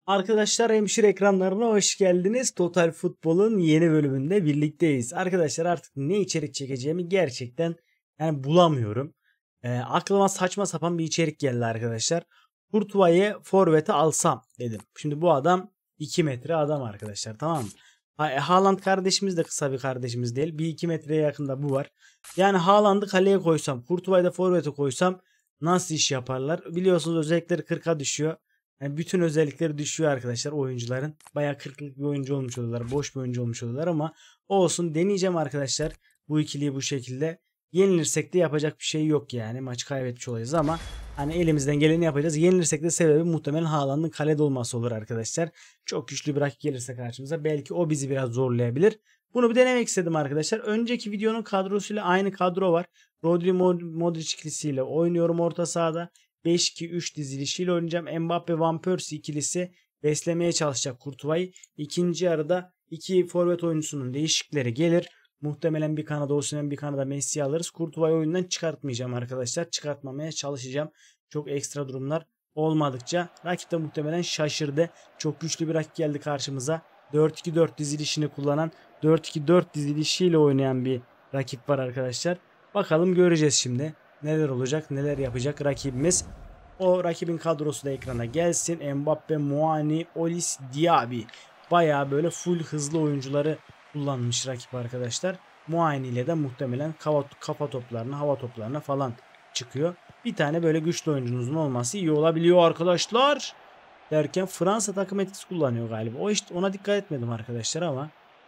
Arkadaşlar hemşire ekranlarına hoş geldiniz. Total Futbol'un yeni bölümünde birlikteyiz. Arkadaşlar artık ne içerik çekeceğimi gerçekten bulamıyorum. Aklıma saçma sapan bir içerik geldi arkadaşlar. Courtois'ı forvete alsam dedim. Şimdi bu adam 2 metre adam arkadaşlar, tamam mı? Haaland kardeşimiz de kısa bir kardeşimiz değil. Bir 2 metreye yakında bu var. Yani Haaland'ı kaleye koysam, Courtois'ı da forvete koysam nasıl iş yaparlar? Biliyorsunuz özellikleri 40'a düşüyor. Yani bütün özellikleri düşüyor arkadaşlar oyuncuların. Bayağı 40'lık bir oyuncu olmuş oluyorlar. Boş bir oyuncu olmuş oluyorlar ama olsun, deneyeceğim arkadaşlar. Bu ikiliyi bu şekilde. Yenilirsek de yapacak bir şey yok yani. Maçı kaybetmiş olacağız ama hani elimizden geleni yapacağız. Yenilirsek de sebebi muhtemelen Haaland'ın kalede olması olur arkadaşlar. Çok güçlü bir rakip gelirse karşımıza belki o bizi biraz zorlayabilir. Bunu bir denemek istedim arkadaşlar. Önceki videonun kadrosuyla aynı kadro var. Rodri Modric ikilisiyle oynuyorum orta sahada. 5-2-3 dizilişiyle oynayacağım. Mbappe Van Persie ikilisi beslemeye çalışacak Courtois'ı. İkinci yarıda iki forvet oyuncusunun değişikleri gelir. Muhtemelen bir kanada Osimhen, bir kanada Messi alırız. Courtois'ı oyundan çıkartmayacağım arkadaşlar. Çıkartmamaya çalışacağım. Çok ekstra durumlar olmadıkça. Rakip de muhtemelen şaşırdı. Çok güçlü bir rakip geldi karşımıza. 4-2-4 dizilişini kullanan, 4-2-4 dizilişiyle oynayan bir rakip var arkadaşlar. Bakalım, göreceğiz şimdi. Neler olacak, neler yapacak rakibimiz. O rakibin kadrosu da ekrana gelsin. Mbappe, Muani, Olis, Diaby. Baya böyle full hızlı oyuncuları kullanmış rakip arkadaşlar. Muani ile de muhtemelen kafa toplarına, hava toplarına falan çıkıyor. Bir tane böyle güçlü oyuncunuzun olması iyi olabiliyor arkadaşlar. Derken Fransa takım etkisi kullanıyor galiba. O işte, ona dikkat etmedim arkadaşlar ama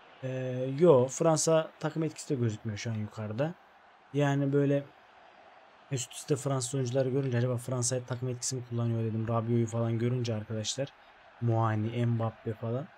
yo, Fransa takım etkisi de gözükmüyor şu an yukarıda. Yani böyle üst üste Fransız oyuncuları görünce acaba Fransa'ya takım etkisi mi kullanıyor dedim. Rabiot'u falan görünce arkadaşlar. Muani, Mbappe falan.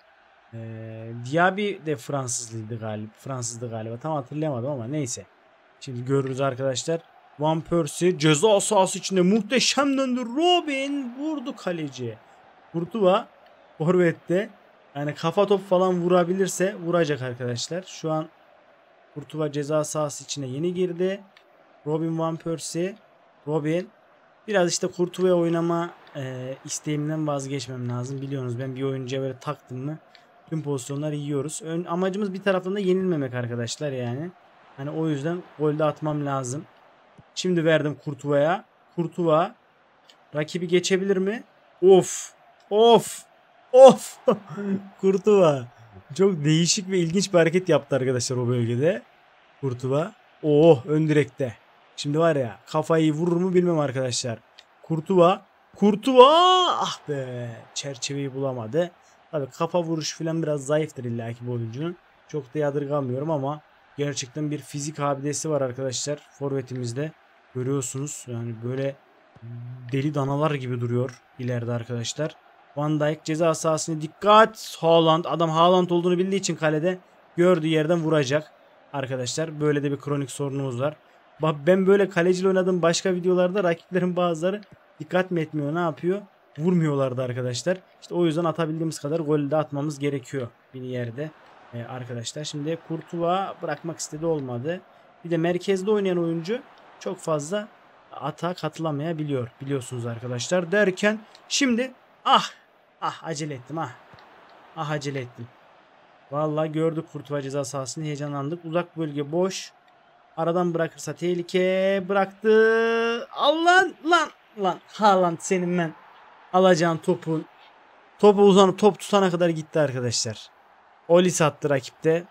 Diaby de Fransızdı galiba. Tam hatırlayamadım ama neyse. Şimdi görürüz arkadaşlar. Van Persie ceza sahası içinde muhteşem döndü. Robin vurdu kaleci. Courtois forvette. Yani kafa top falan vurabilirse vuracak arkadaşlar. Şu an Courtois ceza sahası içine yeni girdi. Robin Van Persie. Robin. Biraz işte Courtois'a oynama isteğimden vazgeçmem lazım. Biliyorsunuz ben bir oyuncuya böyle taktım mı tüm pozisyonları yiyoruz. Amacımız bir taraftan da yenilmemek arkadaşlar yani. Hani o yüzden golde atmam lazım. Şimdi verdim Courtois'a. Courtois rakibi geçebilir mi? Of. Of. Of. Courtois. Çok değişik ve ilginç bir hareket yaptı arkadaşlar o bölgede. Courtois. Oh, ön direkte. Şimdi var ya, kafayı vurur mu bilmem arkadaşlar. Courtois. Courtois. Ah be. Çerçeveyi bulamadı. Tabii kafa vuruş falan biraz zayıftır illaki bu oyuncunun. Çok da yadırgamıyorum ama gerçekten bir fizik abidesi var arkadaşlar forvetimizde. Görüyorsunuz yani böyle deli danalar gibi duruyor ileride arkadaşlar. Van Dijk ceza sahasına dikkat. Haaland, adam Haaland olduğunu bildiği için kalede gördüğü yerden vuracak. Arkadaşlar böyle de bir kronik sorunumuz var. Bak, ben böyle kaleciyle oynadığım başka videolarda rakiplerin bazıları dikkat mi etmiyor, ne yapıyor? Vurmuyorlardı arkadaşlar. İşte o yüzden atabildiğimiz kadar gol de atmamız gerekiyor bir yerde. Arkadaşlar şimdi Courtois bırakmak istedi, olmadı. Bir de merkezde oynayan oyuncu çok fazla atağa katılamayabiliyor biliyorsunuz arkadaşlar. Derken şimdi acele ettim acele ettim. Vallahi gördük Courtois ceza sahasını, heyecanlandık. Uzak bölge boş. Aradan bırakırsa tehlike, bıraktı. Lan Haaland, senin ben alacağın topu uzanıp top tutana kadar gitti arkadaşlar. Olis attı rakipte.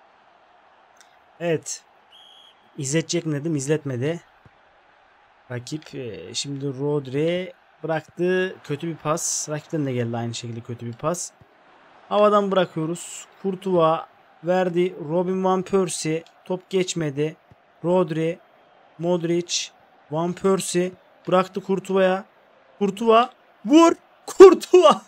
Evet. İzletecek mi dedim, izletmedi. Rakip şimdi Rodri bıraktı. Kötü bir pas. Rakipten de geldi aynı şekilde kötü bir pas. Havadan bırakıyoruz. Courtois verdi. Robin Van Persie. Top geçmedi. Rodri, Modric, Van Persie bıraktı Courtois'a. Courtois vur. Courtois.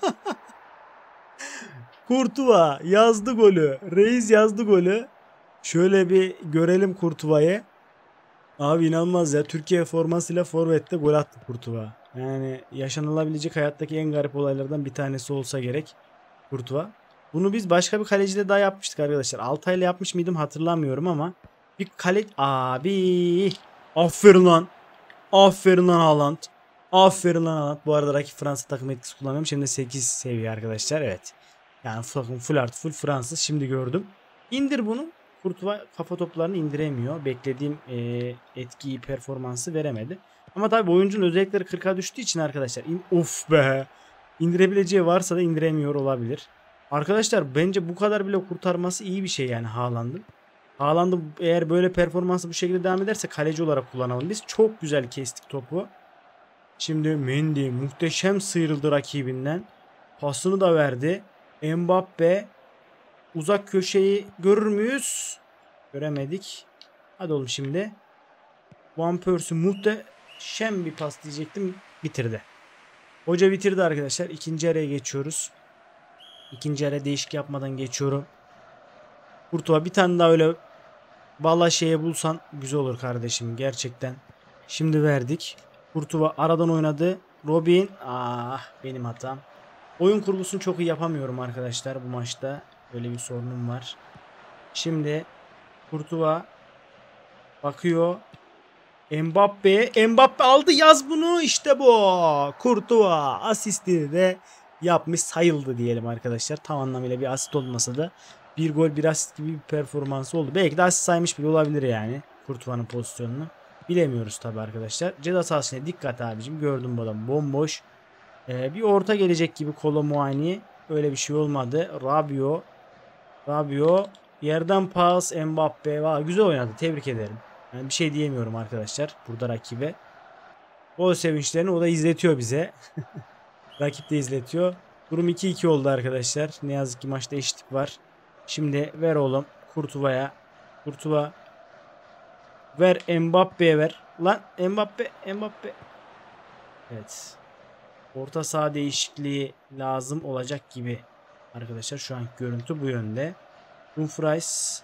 Courtois yazdı golü. Reis yazdı golü. Şöyle bir görelim Courtois'ı. Abi inanılmaz ya. Türkiye formasıyla forvette gol attı Courtois. Yani yaşanılabilecek hayattaki en garip olaylardan bir tanesi olsa gerek Courtois. Bunu biz başka bir kaleciyle daha yapmıştık arkadaşlar. Altay'la yapmış mıydım hatırlamıyorum ama bir kale... Abi. Aferin lan. Aferin lan Haaland. Aferin lan Haaland. Bu arada rakip Fransa takım etkisi kullanıyorum. Şimdi 8 seviye arkadaşlar. Evet. Yani takım full artı full Fransız. Şimdi gördüm. İndir bunu. Kurtuva kafa toplarını indiremiyor. Beklediğim etkiyi, performansı veremedi. Ama tabii oyuncunun özellikleri 40'a düştüğü için arkadaşlar. Of be. İndirebileceği varsa da indiremiyor olabilir. Arkadaşlar bence bu kadar bile kurtarması iyi bir şey yani Haaland'ın. Haaland'ı eğer böyle performansı bu şekilde devam ederse kaleci olarak kullanalım. Biz çok güzel kestik topu. Şimdi Mendy muhteşem sıyrıldı rakibinden. Pasını da verdi. Mbappe uzak köşeyi görür müyüz? Göremedik. Hadi oğlum şimdi. Van Persie muhteşem bir pas diyecektim. Bitirdi. Hoca bitirdi arkadaşlar. İkinci araya geçiyoruz. İkinci araya değişik yapmadan geçiyorum. Kurtuğa bir tane daha öyle valla şeye bulsan güzel olur kardeşim. Gerçekten. Şimdi verdik. Kurtuğa aradan oynadı. Robin. Ah benim hatam. Oyun kurgusunu çok iyi yapamıyorum arkadaşlar bu maçta. Böyle bir sorunum var. Şimdi Kurtuğa bakıyor. Mbappe aldı, yaz bunu, işte bu. Kurtuğa asistini de yapmış sayıldı diyelim arkadaşlar. Tam anlamıyla bir asist olmasa da bir gol bir asist gibi bir performansı oldu. Belki de asist saymış bile olabilir yani Kurtuğa'nın pozisyonunu. Bilemiyoruz tabi arkadaşlar. Ceza sahasına dikkat abicim. Gördüm bu adam bomboş. Bir orta gelecek gibi Kolo Muani. Öyle bir şey olmadı. Rabiot yerden pas, Mbappe. Valla güzel oynadı. Tebrik ederim. Yani bir şey diyemiyorum arkadaşlar burada rakibe. O sevinçlerini o da izletiyor bize. Rakip de izletiyor. Durum 2-2 oldu arkadaşlar. Ne yazık ki maçta eşitlik var. Şimdi ver oğlum Kurtuva'ya. Kurtuva ver, Mbappe'ye ver. Lan Mbappe. Evet. Orta saha değişikliği lazım olacak gibi. Arkadaşlar şu anki görüntü bu yönde. Dumfries.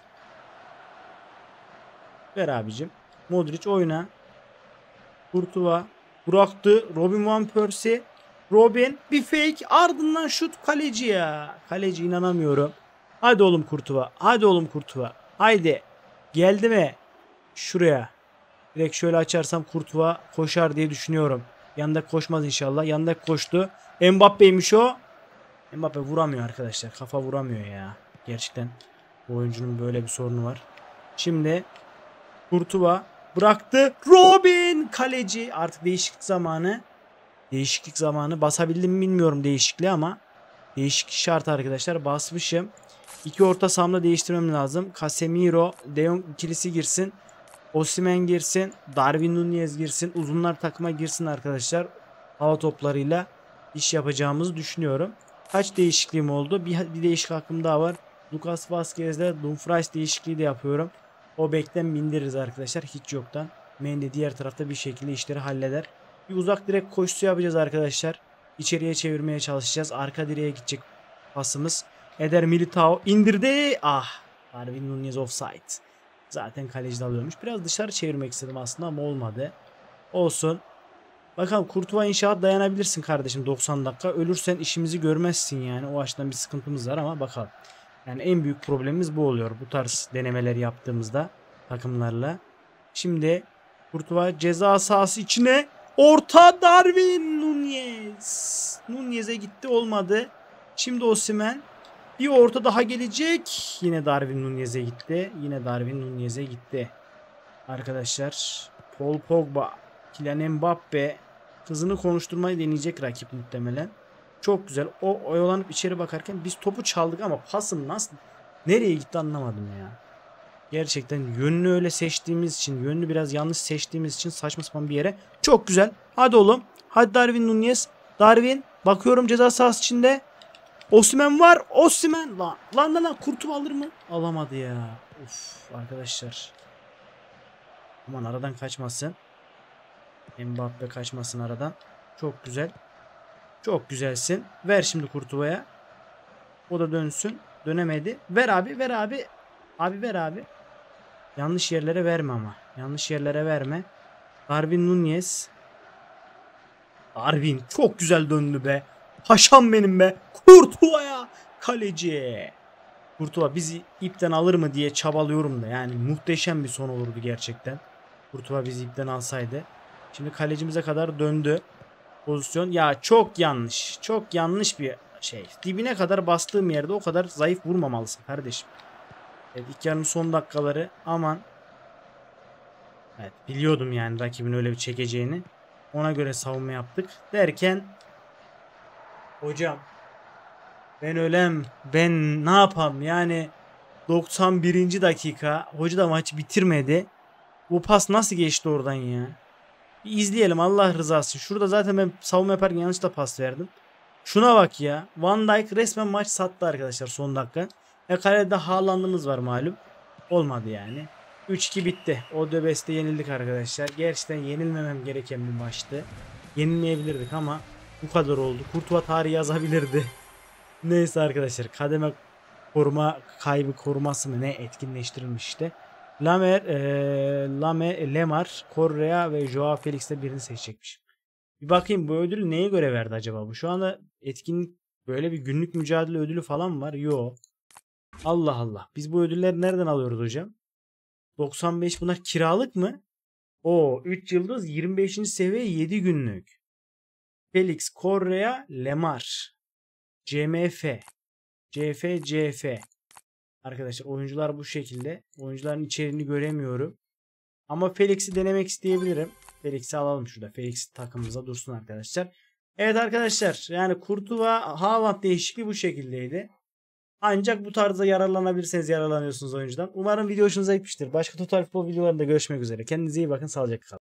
Ver abicim. Modric oyna. Kurtuva bıraktı. Robin Van Persie. Robin bir fake, ardından şut, kaleci ya. Kaleci, inanamıyorum. Hadi oğlum Kurtuva. Hadi oğlum Kurtuva. Haydi. Geldi mi? Şuraya. Direkt şöyle açarsam Kurtuva koşar diye düşünüyorum. Yanında koşmaz inşallah. Yanında koştu. Mbappe'ymiş o. Mbappe vuramıyor arkadaşlar. Kafa vuramıyor ya. Gerçekten bu oyuncunun böyle bir sorunu var. Şimdi Kurtuva bıraktı. Robin kaleci. Artık değişiklik zamanı. Değişiklik zamanı. Basabildim mi bilmiyorum değişikliği ama değişiklik şart arkadaşlar. Basmışım. İki orta sahamda değiştirmem lazım. Casemiro, De Jong ikilisi girsin. Osimhen girsin. Darwin Nunez girsin. Uzunlar takıma girsin arkadaşlar. Hava toplarıyla iş yapacağımızı düşünüyorum. Kaç değişikliğim oldu? Bir değişik hakkım daha var. Lucas Vazquez'le Dumfries değişikliği de yapıyorum. O bekten bindiririz arkadaşlar. Hiç yoktan. Mendy diğer tarafta bir şekilde işleri halleder. Bir uzak direk koşusu yapacağız arkadaşlar. İçeriye çevirmeye çalışacağız. Arka direğe gidecek pasımız. Eder Militao indirdi. Ah. Darwin Nunez offside. Zaten kaleci de alıyormuş. Biraz dışarı çevirmek istedim aslında ama olmadı. Olsun. Bakalım Kurtuva inşaat dayanabilirsin kardeşim 90 dakika. Ölürsen işimizi görmezsin yani. O açıdan bir sıkıntımız var ama bakalım. Yani en büyük problemimiz bu oluyor. Bu tarz denemeler yaptığımızda takımlarla. Şimdi Kurtuva ceza sahası içine. Orta, Darwin Nunez. Nunez'e gitti, olmadı. Şimdi Osimhen. Bir orta daha gelecek. Yine Darwin Nunez'e gitti. Arkadaşlar. Paul Pogba. Kylian Mbappe. Kızını konuşturmayı deneyecek rakip muhtemelen. Çok güzel. O oyalanıp içeri bakarken biz topu çaldık ama pasım nereye gitti anlamadım ya. Gerçekten yönünü öyle seçtiğimiz için, yönünü biraz yanlış seçtiğimiz için saçma sapan bir yere. Çok güzel. Hadi oğlum. Hadi Darwin Nunez. Darwin. Bakıyorum ceza sahası içinde. Osimhen var. Osimhen. Lan. Kurtuva alır mı? Alamadı ya. Uf arkadaşlar. Aman aradan kaçmasın. Mbappe kaçmasın aradan. Çok güzel. Çok güzelsin. Ver şimdi Kurtuva'ya. O da dönsün. Dönemedi. Ver abi. Abi ver abi. Yanlış yerlere verme ama. Yanlış yerlere verme. Darwin Nunez. Darwin çok güzel döndü be. Paşam benim be. Kurtuva'ya. Kaleci. Kurtuva bizi ipten alır mı diye çabalıyorum da. Yani muhteşem bir son olurdu gerçekten. Kurtuva bizi ipten alsaydı. Şimdi kalecimize kadar döndü. pozisyon. Ya çok yanlış. Çok yanlış bir şey. Dibine kadar bastığım yerde o kadar zayıf vurmamalısın kardeşim. Evet, ilk yarının son dakikaları. Aman. Evet, biliyordum yani rakibin öyle bir çekeceğini. Ona göre savunma yaptık. Derken hocam ben ne yapam yani 91. dakika hoca da maçı bitirmedi. Bu pas nasıl geçti oradan ya? Bir izleyelim Allah rızası. Şurada zaten ben savunma yaparken yanlışla pas verdim. Şuna bak ya. Van Dijk resmen maç sattı arkadaşlar son dakika. Kalede Haaland'ımız var malum. Olmadı yani. 3-2 bitti. Odebes'te yenildik arkadaşlar. Gerçekten yenilmemem gereken bir maçtı. Yenilmeyebilirdik ama bu kadar oldu. Kurtuva tarihi yazabilirdi. Neyse arkadaşlar. Kademe koruma kaybı koruması mı ne etkinleştirilmiş işte. Lemar, Correa ve Joao Felix'te birini seçecekmiş. Bir bakayım bu ödülü neye göre verdi acaba bu? Şu anda etkinlik böyle bir günlük mücadele ödülü falan mı var? Yo. Allah Allah. Biz bu ödülleri nereden alıyoruz hocam? 95 bunlar kiralık mı? O 3 yıldız 25. seviye 7 günlük. Felix, Correa, Lemar, CMF, CF. Arkadaşlar oyuncular bu şekilde. Oyuncuların içeriğini göremiyorum. Ama Felix'i denemek isteyebilirim. Felix'i alalım şurada. Felix takımımıza dursun arkadaşlar. Evet arkadaşlar. Yani Kurtuva Haaland değişikliği bu şekildeydi. Ancak bu tarzda yararlanabilirseniz yararlanıyorsunuz oyuncudan. Umarım video hoşunuza gitmiştir. Başka Total Futbol videolarında görüşmek üzere. Kendinize iyi bakın. Sağlıcakla kalın.